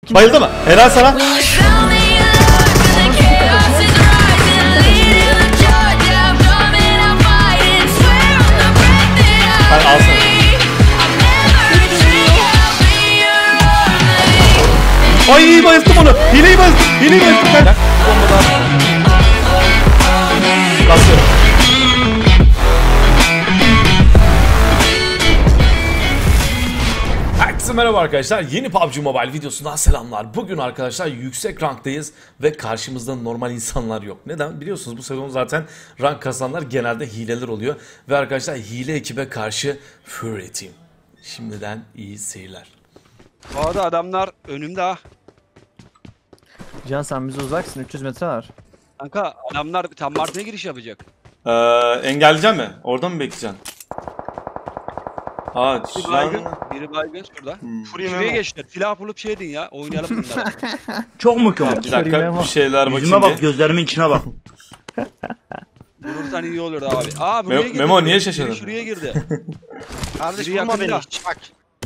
Bayıldı mı? Helal sana. Hadi al sana. Ay bayılttım onu. Hileyi bayılttım. Ben. Bombadan. Basıyorum. Herkese merhaba arkadaşlar. Yeni PUBG Mobile videosundan selamlar. Bugün arkadaşlar yüksek ranktayız ve karşımızda normal insanlar yok. Neden? Biliyorsunuz bu sezon zaten rank kazananlar genelde hileler oluyor. Ve arkadaşlar hile ekibe karşı Fury Team. Şimdiden iyi seyirler. Bu arada adamlar önümde ha. Can sen bize uzaksın, 300 metre var. Kanka adamlar tam Martin'e giriş yapacak. Engelleyecek mi? Orada mı bekleyeceksin? Aa, Biri baygın şurada. Şuraya geçtiler. Silah bulup şey edin ya. Oynayalım bunlara. Çok mu kötü? Bir dakika bir şeyler bakayım. Yüzüme bak, gözlerimin içine bak. Vurursan iyi olur abi. Aa buraya girdi. Memo niye şaşırdın? Biri şuraya girdi. Kardeş vurma beni hiç bak.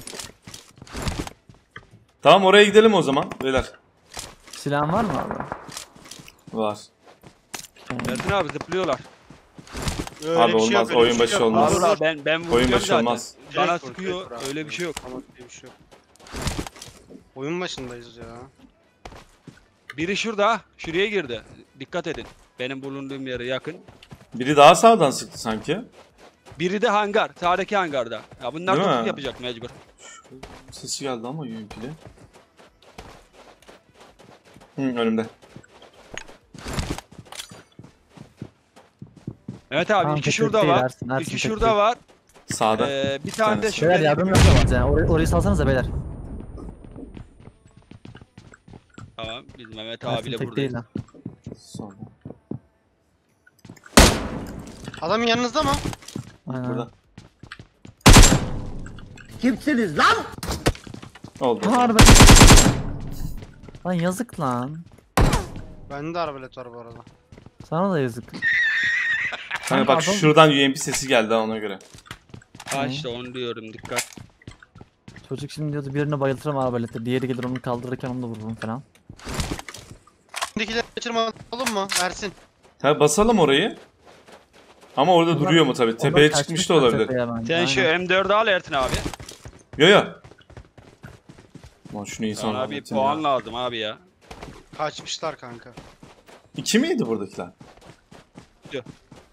Tamam oraya gidelim o zaman beyler. Silahın var mı abi? Var. Mertin abi zıplıyorlar. Öyle Abi bir şey olmaz, yok, oyun öyle bir başı şey yok. olmaz. Valla ben Oyun vuracağım başı zaten. olmaz. Bana Direkt sıkıyor. vur, Öyle bir şey yok. Tamam, öyle bir şey yok. Oyun başındayız ya. Biri şurada. Şuraya girdi. Dikkat edin. Benim bulunduğum yere yakın. Biri daha sağdan sıktı sanki. Biri de hangar. Sağdaki hangarda. Ya bunlar Değil mi? tutuk yapacak mecbur. Sesi geldi ama UMP'li. Önümde. Evet abi Tamam, iki şurada teşekkür var. edersin, Ersin, İki teşekkür. şurada var. Sağda. Bir tane de Beyler, şurada. Beyler yardım yapamaz yani. Orayı salsanıza beyler. Tamam biz Mehmet Ersin abiyle tek buradayız. değil ha. Sonra. Adamın yanınızda mı? Aynen. Burada. Kimsiniz lan? Oldu. Aha araba. Lan yazık lan. Bende de arabalet var bu arada. Sana da yazık. Hani bak adam- şuradan UMP sesi geldi ha, ona göre. Ha işte onu diyorum dikkat. Çocuk şimdi diyordu birini bayıltırım arabalete. Diğeri gelir onu kaldırırken onu da vururum falan. Şimdikileri kaçırma olur mu Ersin? Ha basalım orayı. Ama orada Ulan- duruyor mu tabi? Tepeye Onlar çıkmış da kaçmışlar olabilir. tepeye bence, Sen şu aynen. M4'ü al Ertin abi. Yo yo. Lan şunu iyi Sana sonra bir anlatayım puan ya. lazım abi ya. Kaçmışlar kanka. 2 miydi buradakiler? Yok.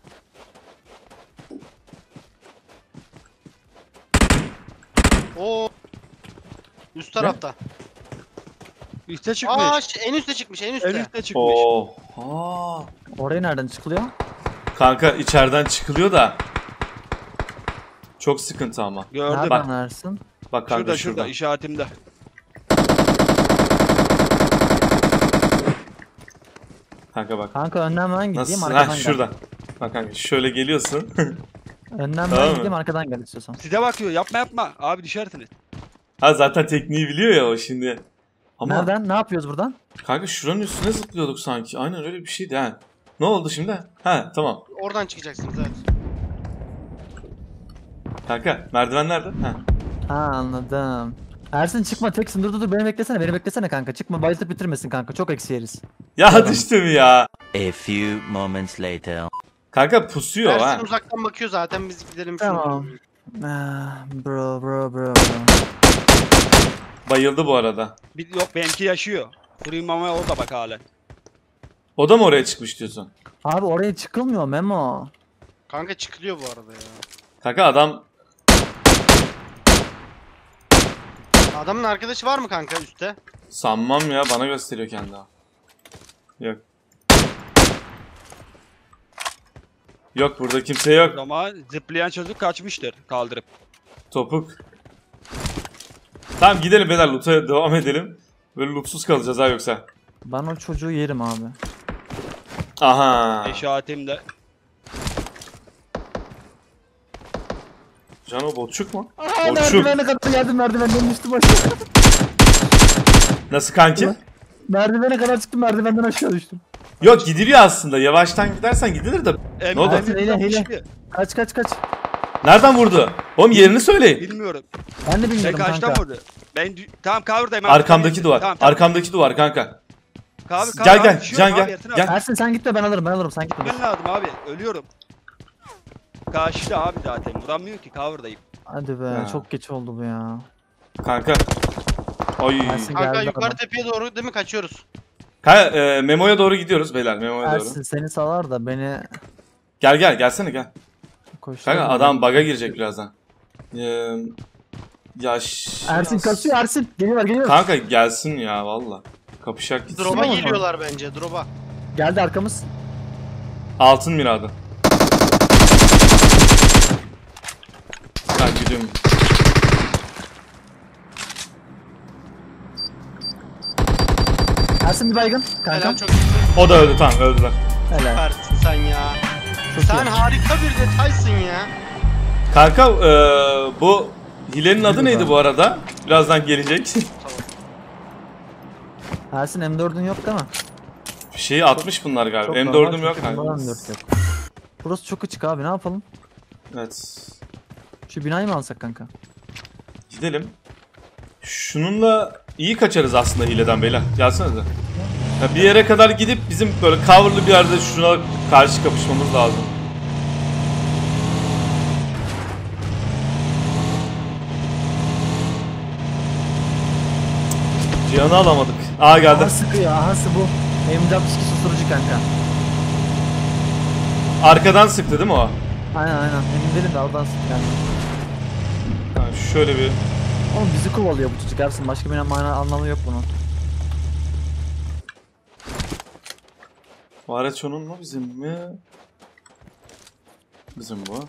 Oo. Üst tarafta. Üste çıkmış. Aa en üste çıkmış, en üste. En üste çıkmış. Oha. Oraya nereden çıkılıyor? Kanka içeriden çıkılıyor da. Çok sıkıntı ama. Gördüm. Nereden Ersin? Bak kanka Şurada şurada. işaretimde. Kanka bak. Kanka önden ben gideyim Nasıl? arkadan Ha gel. şurada. Bak kanka şöyle geliyorsun. Önden Tamam ben mı? gideyim arkadan gel istiyorsan. Size bakıyor yapma. Abi düşersiniz. Ha zaten tekniği biliyor ya o şimdi. Ama Nereden? Ne yapıyoruz buradan? kanka şuranın üstüne zıplıyorduk sanki. Aynen öyle bir şeydi ha. Ne oldu şimdi? Ha tamam. Oradan çıkacaksınız evet. Kanka merdiven nerede? Ha. Ha anladım. Ersin çıkma teksin dur beni beklesene kanka çıkma bayıltıp bitirmesin kanka çok eksi yeriz. Ya düştüm ya. A few moments later. Kanka pusuyor ha. Ersin uzaktan bakıyor zaten, biz gidelim. Tamam. Bro. Bayıldı bu arada. Yok benimki yaşıyor. Fırayım ama orada bak hala. O da mı oraya çıkmış diyorsun? Abi oraya çıkılmıyor Memo. Kanka çıkılıyor bu arada ya. Kanka adam Adamın arkadaşı var mı kanka üstte? sanmam ya, bana gösteriyor kendi. Yok. Yok burada kimse yok. Ama zıplayan çocuk kaçmıştır kaldırıp. Topuk. Tamam gidelim beyler, loot'a devam edelim. Böyle lootsuz kalacağız ha yoksa. Ben o çocuğu yerim abi. Aha. İşaretimde. Can o botçuk mu? Aa, Botçuk. merdivene kadar geldim merdivenden düştüm aşağı. Nasıl kanki? Merdivene kadar çıktım merdivenden aşağı düştüm. Yok gidiliyor aslında. Yavaştan gidersen gidilir de. Ne oldu? Hile. Kaç. Nereden vurdu? Oğlum yerini söyleyin. Bilmiyorum. Ben de Ben bilmiyorum kaçtan kanka. vurdu? Tamam cover'dayım. Arkamdaki duvar. Tamam, tamam. Arkamdaki duvar kanka. Cover, Gel, abi, gel, düşüyorum Can, abi, gel, Ersin abi. gel. Ersin sen gitme ben alırım sen gitme. Ben lazım abi. Ölüyorum. Karşıda abi zaten. Vuramıyor ki cover'dayım. Hadi be Ha. çok geç oldu bu ya. Kanka. Ay. Ersin Kanka geldi yukarı adam. tepeye doğru değil mi kaçıyoruz? Memo'ya doğru gidiyoruz beyler. Memo'ya doğru. Ersin seni salar da beni Gelsene gel. koştur. Kanka adam bug'a girecek birazdan. Yaş. Ersin kasıyor Ersin. Geliyor. Kanka gelsin ya valla. Kapışak gitsin. Drop'a Tamam. geliyorlar bence drop'a. Geldi arkamız. Altın miradı. Ben gidiyorum. Ersin bir baygın. Kanka. Helal çok iyisin. O da öldü tamam öldüler. Helal. Süpersin sen ya. Çok Sen iyi. harika bir detaysın ya. Kanka bu hilenin adı neydi bu arada? Birazdan gelecek. Ersin M4'ün yok değil mi? Şeyi atmış bunlar galiba. Çok M4'üm normal, yok çok kanka. normal M4 yok. Burası çok açık abi ne yapalım? Evet. Şu binayı mı alsak kanka? Gidelim. Şununla iyi kaçarız aslında hileden beyler. Gelsenize. Ya bir yere kadar gidip bizim böyle coverlı bir yerde şuna karşı kapışmamız lazım. Cihan'ı alamadık. Aa geldi. Aha sıkıyor ahası bu. M4 susturucu kanka. Arkadan sıktı değil mi o? Aynen emin değilim de oradan sıktı kanka. Ha, şöyle bir... Oğlum bizi kovalıyor bu çocuk Ersin başka bir anlamı yok bunun. Bu araç onun mu bizim mi? Bizim bu.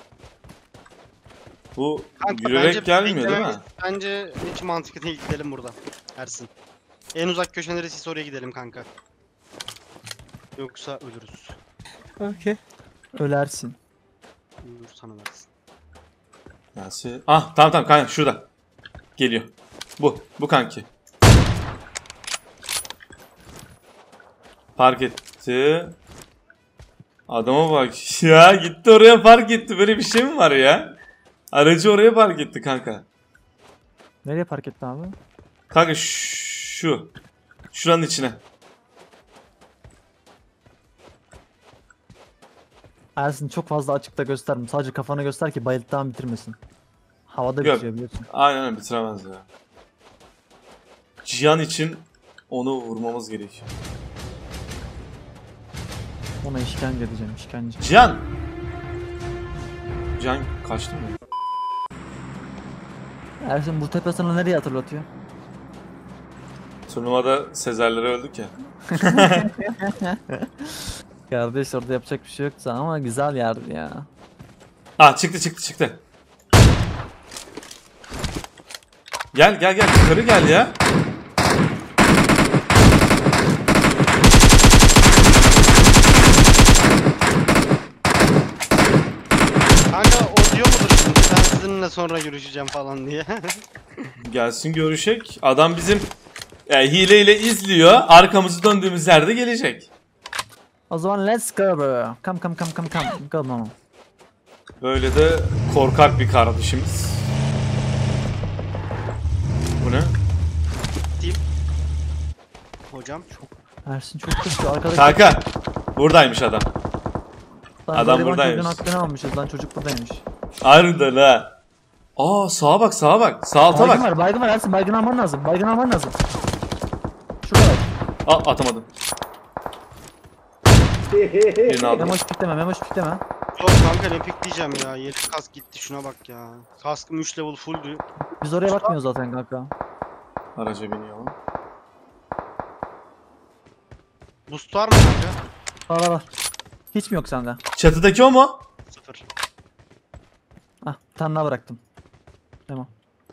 Bu Kanka, yürüyerek bence gelmiyor değil mi? beklememiz- Bence hiç mantıklı değil, gidelim burada. Ersin. En uzak köşe neresi oraya gidelim kanka. Yoksa ölürüz. Okey. Ölersin. Ölür sana versin. Gelsin. Ah tamam kanka şurada. Geliyor. Bu kanki. Park etti. Adama bak ya gitti oraya park etti. Böyle bir şey mi var ya? Aracı oraya park etti kanka. Nereye park etti abi? Kanka şu. Şuranın içine. Ersin çok fazla açıkta gösterme. Sadece kafanı göster ki bayılttan bitirmesin. Havada Yok. bitiyor biliyorsun. Aynen bitiremez ya. Cihan için onu vurmamız gerekiyor. Ona işkence edeceğim işkence. Cihan! Cihan kaçtı mı? Ersin bu tepe sana nereye hatırlatıyor? Turnuvada Sezer'leri öldük ya. Kardeş orada yapacak bir şey yoktu ama güzel yerdi ya. Ah çıktı. Gel yukarı gel ya. Kanka o diyor mudur şimdi ben sizinle sonra görüşeceğim falan diye. Gelsin görüşek. Adam bizim hileyle izliyor. Arkamızı döndüğümüz yerde gelecek. O zaman let's go bro. Come. Go mama. Böyle de korkak bir kardeşimiz. Bu ne? Diyeyim. Hocam. Ersin çok kötü arkadaş. Kanka. Buradaymış adam. Lan adam gariban buradaymış. Çocuğun hakkını almışız lan çocuk buradaymış. Harbiden ha. Aa sağa bak. Sağ alta bak. Baygın var Ersin baygın alman lazım. Şurada bak. Aa atamadım. Birini aldım. Memoş pikleme. Yok kanka ne pik diyeceğim ya. Yeri kask gitti şuna bak ya. Kaskım 3 level fulldü. Biz oraya bakmıyoruz zaten kanka. Araca biniyor. Boost var mı kanka? Var. Hiç mi yok sende? Çatıdaki o mu? 0. Ah bir tane daha bıraktım. Tamam.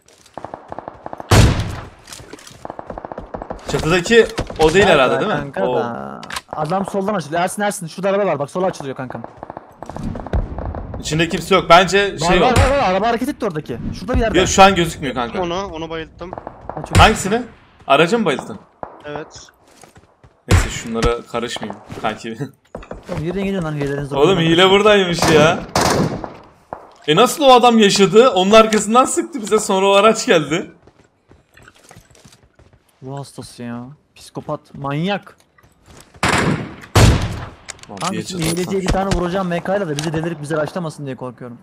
Çatıdaki o değil herhalde değil mi? Kanka O. da. Adam soldan açılıyor. Ersin şurada araba var bak sola açılıyor kankam. İçinde kimse yok. Bence şey o. var. Araba hareket etti oradaki. Şurada bir yerde. Ya şu an gözükmüyor kanka. Onu bayılttım. Ha, çok- Hangisini? Aracı mı bayıldın? Evet. Neyse şunlara karışmayayım kanki. Oğlum yürüyün gidin lan hileleriniz. Oğlum hile buradaymış ya. Nasıl o adam yaşadı? Onun arkasından sıktı bize, sonra o araç geldi. Ruh hastası ya. Psikopat, manyak. Kanka şimdi hileciye bir tane vuracağım MK'yla da bizi delirip bize başlamasın diye korkuyorum.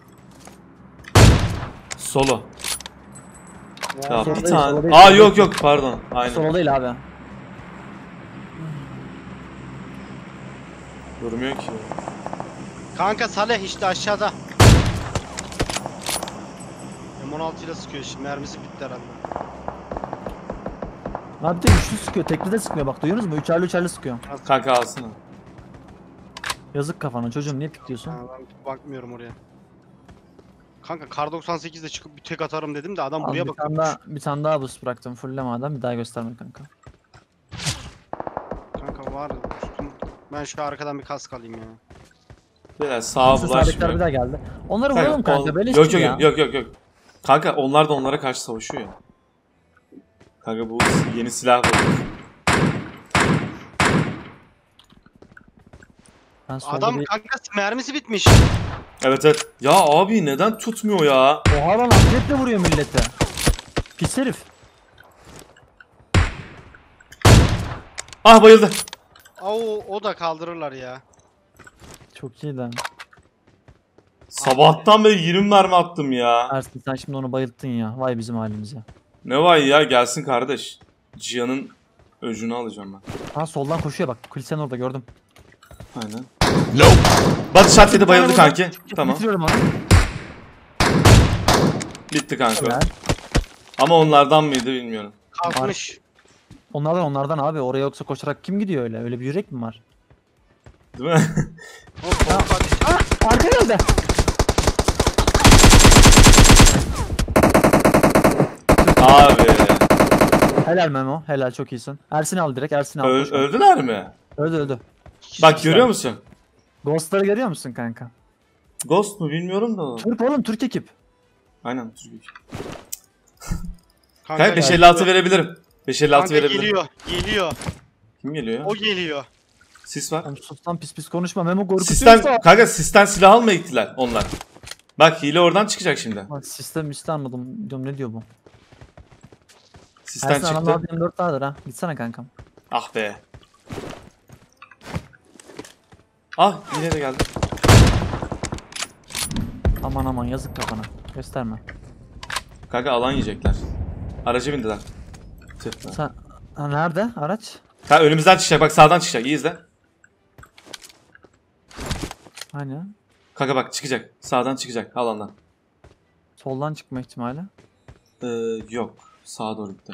Solo. Ya Solo bir değil, tane. solo değil, Aa solo yok değil. yok pardon. Aynen. Solo değil abi. Durmuyor ki. Kanka Saleh işte aşağıda. M16 ile sıkıyor şimdi. Mermisi bitti herhalde. Abi de üçlü sıkıyor, tekli de sıkmıyor bak duyuyorsunuz mu? Üçerli sıkıyor. Kanka alsana. Yazık kafana çocuğum niye pikliyorsun? Ha, ben bakmıyorum oraya. Kanka Kar 98'de çıkıp bir tek atarım dedim de adam Al, buraya bir bakıyor. tane daha, bir tane daha boost bıraktım fulle madem bir daha gösterme kanka. Kanka var üstüm. Ben şu arkadan bir kask alayım ya. Beyler sağa Neyse, sabitler bir bulaşmıyor. daha geldi. Onları vuralım kanka böyle Yok işte ya. yok. Kanka onlar da onlara karşı savaşıyor ya. Kanka bu yeni silah var. Ben solda Adam bir... kanka mermisi bitmiş. Evet. Ya abi neden tutmuyor ya? Oha lan atletle vuruyor millete. Pis herif. Ah bayıldı. O da kaldırırlar ya. Çok iyi lan. Sabahtan beri 20 mermi attım ya. Ersin sen şimdi onu bayılttın ya. Vay bizim halimize. Ne var ya, gelsin kardeş. Cihan'ın öcünü alacağım ben. Ha soldan koşuyor bak. Kilisenin orada gördüm. Aynen. Batı şart yedi, bayıldı kanki. Tamam. Bitiriyorum onu. Bitti kanka. Helal. Ama onlardan mıydı bilmiyorum. Kalkmış. Onlardan abi. Oraya yoksa koşarak kim gidiyor öyle? Öyle bir yürek mi var? Değil mi? O korkak. Arka geldi. Abi. Helal Memo. Helal çok iyisin. Ersin'i al direkt. Ersin'i al. koş. Öldüler mi? Öldü. Bak görüyor musun? Ghost'ları görüyor musun kanka? Ghost mu bilmiyorum da. Türk oğlum Türk ekip. Aynen Türk. Kanka, Kanka 556 verebilirim. 556 kanka verebilirim. geliyor. Kim geliyor? O geliyor. Sis var. Oğlum sus lan pis konuşma. Memo korkutuyorsa. Sisten, kanka sisten silah almaya gittiler onlar. Bak hile oradan çıkacak şimdi. Bak sistem anladım. Diyorum ne diyor bu? Sisten Ersin çıktı. adamlar 24 vardır ha. Gitsene kankam. Ah be. Ah yine de geldi. Aman yazık kafana. Gösterme. Kanka alan yiyecekler. Araca bindiler. Tüh be. Sen ha, nerede araç? Kanka önümüzden çıkacak, bak sağdan çıkacak, iyi izle. Hani? Kanka bak çıkacak, sağdan çıkacak alandan. Soldan çıkma ihtimali. Yok, sağa doğru gitti.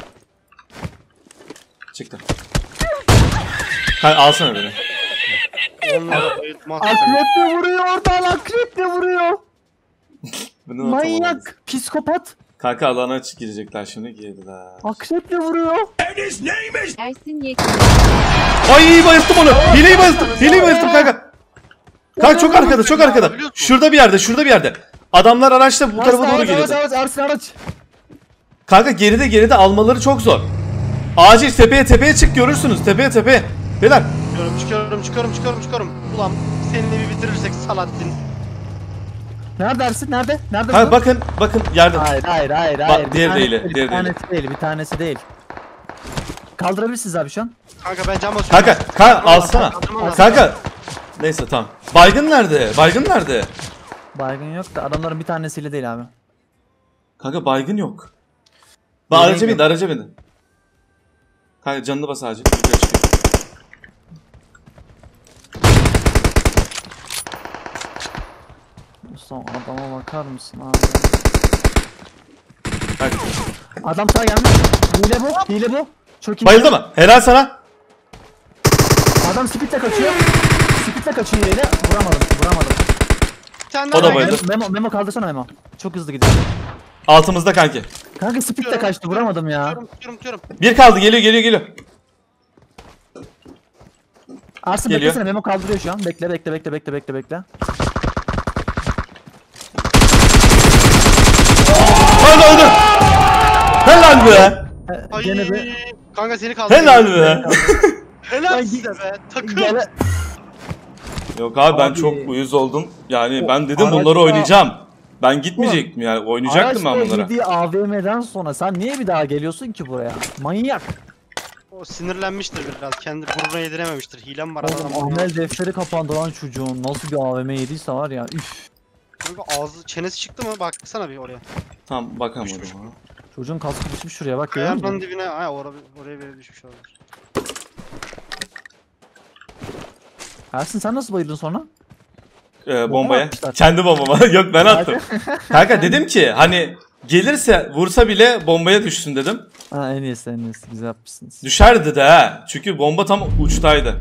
Çıktı. Kanka alsana beni. Onları bayıltmaz. Akreple vuruyor oradan akreple vuruyor. Bunu not alalım. Manyak. Psikopat. Kanka alana girecekler şimdi, girdiler. Akreple vuruyor. Ersin Yekin. Ay bayılttım onu. Hileyi bayılttım kanka. Kanka çok arkada. Şurada bir yerde. Adamlar araçla bu tarafa doğru geliyor. Ersin araç. Kanka geride almaları çok zor. Acil tepeye çık, görürsünüz. Tepeye. Beyler. Çıkıyorum. Ulan seninle bir bitirirsek Salahattin. Nerede Ersin? Nerede? Kanka bakın yerde. Hayır. Bak, diğeri Bir değil, tanesi diğeri bir tanesi değil. Kaldırabilirsiniz abi şu an. Kanka ben cam basıyorum. Kanka alsana. Kanka. Neyse tamam. Baygın nerede? Baygın yok da adamların bir tanesiyle değil abi. Kanka baygın yok. Bak araca bindi. Kanka canını bas acil. Yukarı çıkıyor. Son adama bakar mısın abi? Kanka. Adam sağa gelmiş. Hile bu. Çok iyi. Bayıldı mı? Helal sana. Adam speedle kaçıyor hileyle. Vuramadım. Bir tane O da daha bayıldı. Memo kaldırsana Memo. Çok hızlı gidiyor. Altımızda kanki. Kanka speedle kaçtı vuramadım ya. Tutuyorum. Bir kaldı, geliyor. Arsın Geliyor. beklesene Memo kaldırıyor şu an. Bekle. Öldü. Helal be. Ay. Gene bir Kanka seni kaldırıyor. Helal be. Helal size be. Takım. gele. Yok abi ben Abi. çok uyuz oldum. Yani ben dedim Araçta- bunları oynayacağım. Ben gitmeyecektim yani. Oynayacaktım ben Araçla bunlara. yediği AVM'den sonra sen niye bir daha geliyorsun ki buraya? Manyak. O sinirlenmiştir biraz. Kendi burnuna yedirememiştir. Hilem var Oğlum adam. amel defteri kapandı lan çocuğun. Nasıl bir AVM yediyse var ya. Üf. Kanka ağzı çenesi çıktı mı? Baksana bir oraya. Tamam bakamadım. Düşmüş. ha. Çocuğun kaskı düşmüş şuraya bak görüyor Kayanın musun? dibine. Ha oraya bir düşmüş olabilir. Ersin sen nasıl bayıldın sonra? Bombaya. atmışlar. Kendi bombama. Yok ben attım. Kanka dedim ki hani gelirse vursa bile bombaya düşsün dedim. Ha en iyisi en iyisi güzel yapmışsınız. Düşerdi de ha. Çünkü bomba tam uçtaydı.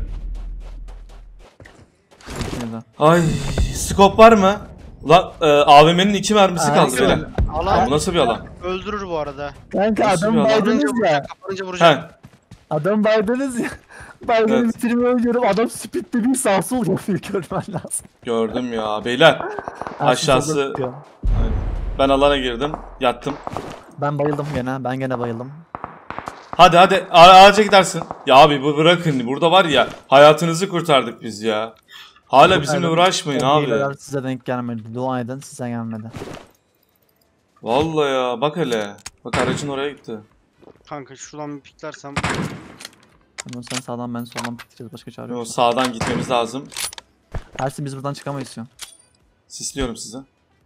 Neden? Ay scope var mı? Lan AVM'nin 2 mermisi kaldı Ersin, böyle. Alan Bu nasıl bir alan? öldürür bu arada. Kanka Nasıl adam bir alan? baydınız ya. Kapanınca vuracak. He. Adam baydınız ya. Baydını Evet. bitirmeyi oynuyorum. Adam speed'de bir sağ sol yapıyor görmen lazım. Gördüm ya beyler. Ersin Aşağısı- solda tutuyor. Ben alana girdim. Yattım. Ben bayıldım gene. Ben gene bayıldım. Hadi ağaca gidersin. Ya abi bu bırakın. Burada var ya hayatınızı kurtardık biz ya. Hala bizimle uğraşmayın O hileler abi. size denk gelmedi. Dua edin size gelmedi. Vallahi ya bak hele. Bak aracın oraya gitti. Kanka şuradan bir piklersem. Ama sen sağdan ben soldan bitireceğiz. Başka çare Yo, yok. sağdan gitmemiz lazım. Ersin biz buradan çıkamayız ya. Sisliyorum size.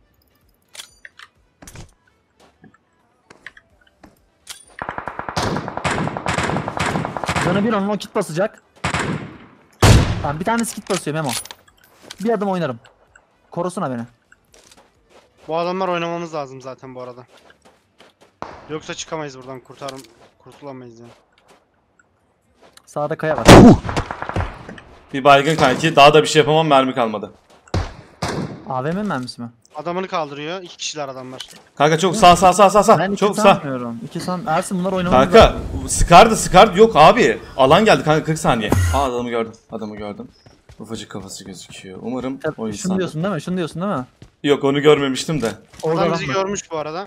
Canı bir onun o kit basacak. Tamam bir tanesi kit basıyor Memo. Bir adım oynarım. Korusuna beni. Bu adamlar oynamamız lazım zaten bu arada. Yoksa çıkamayız buradan kurtulamayız yani. Sağda kaya var. Bir baygın kanki. Daha da bir şey yapamam, mermi kalmadı. AVM mermisi mi? Adamını kaldırıyor. 2 kişiler adamlar. Kanka çok sağ. Ben iki Çok sağ. sanmıyorum. İki san. Ersin bunlar oynamamız Kanka sıkardı yok abi. Alan geldi kanka 40 saniye. Adamı gördüm. Ufacık kafası gözüküyor. Umarım o Şunu insan. diyorsun değil mi? Şunu diyorsun değil mi? Yok onu görmemiştim de. Orada Adam adam bizi var. görmüş bu arada.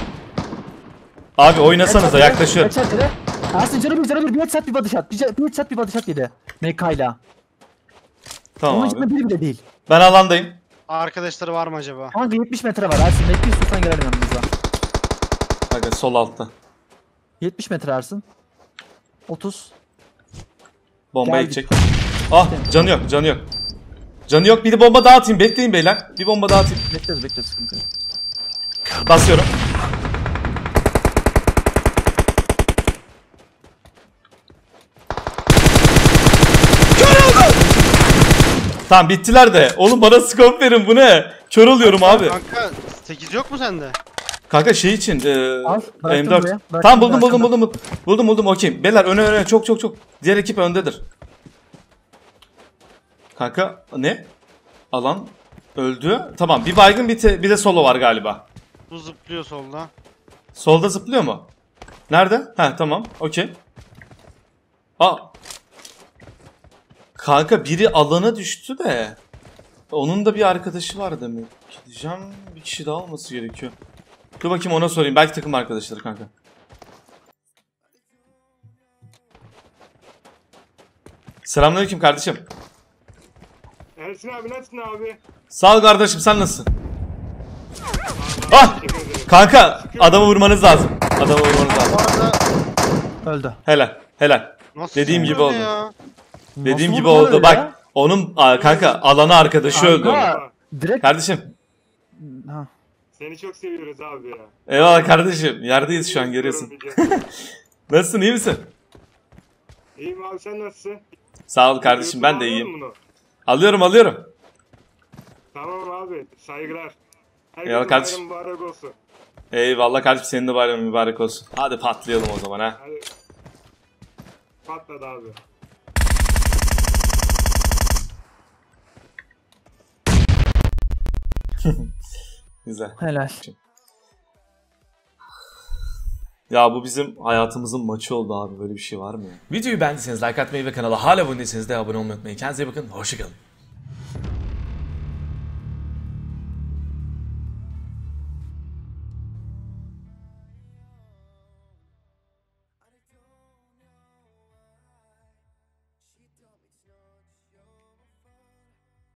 Abi oynasanıza yaklaşıyorum. Headshot yedi. Ersin canı bir headshot bir body shot. Bir headshot bir body shot yedi. Mekayla. Tamam Onun içinde abi. biri bile değil. Ben alandayım. Arkadaşları var mı acaba? Kanka 70 metre var Ersin. Bekle istiyorsan gelelim yanımıza. Kanka sol altta. 70 metre Ersin. 30. Bombayı Geldik. çek. Ah canı yok. Canı yok. Bir bomba daha atayım. Bekleyin beyler. Bir bomba daha atayım. Bekliyoruz sıkıntı yok. Basıyorum. Tamam bittiler de. Oğlum bana scope verin bu ne? Kör oluyorum abi. Kanka 8 yok mu sende? Kanka şey için Al, bıraktım buraya, M4. bıraktım Tamam buraya, buldum okey. Beyler öne çok. Diğer ekip öndedir. Kanka ne? Alan öldü. Tamam bir baygın bir de solo var galiba. Bu zıplıyor solda. Solda zıplıyor mu? Nerede? Ha tamam okey. Aa. Kanka biri alana düştü de. Onun da bir arkadaşı var demek. Gideceğim bir kişi daha olması gerekiyor. Dur bakayım ona sorayım. Belki takım arkadaşları kanka. Selamünaleyküm kardeşim. Ersin abi nasılsın abi? Sağ ol kardeşim sen nasılsın? Ah! Kanka adamı vurmanız lazım. Adamı vurmanız lazım. Bu arada Öldü. Helal. nasıl Dediğim gibi zıplıyor oldu. ya? Dediğim Nasıl gibi vurdu oldu. öyle Bak ya? onun kanka alana arkadaşı öldü. Kanka, direkt... Kardeşim. Ha. Seni çok seviyoruz abi ya. Eyvallah kardeşim. Yerdeyiz şu an görüyorsun. Nasılsın iyi misin? İyiyim abi sen nasılsın? Sağ ol kardeşim ben de Alıyor iyiyim. musun Alıyorum. Tamam abi saygılar. Eyvallah Herkesin kardeşim. bayramı mübarek olsun. Eyvallah kardeşim senin de bayramın mübarek olsun. Hadi patlayalım o zaman ha. Hadi. Patladı abi. Güzel. Helal. Ya bu bizim hayatımızın maçı oldu abi. Böyle bir şey var mı ya? Videoyu beğendiyseniz like atmayı ve kanala hala abone değilseniz de abone olmayı unutmayın. Kendinize iyi bakın. Hoşçakalın.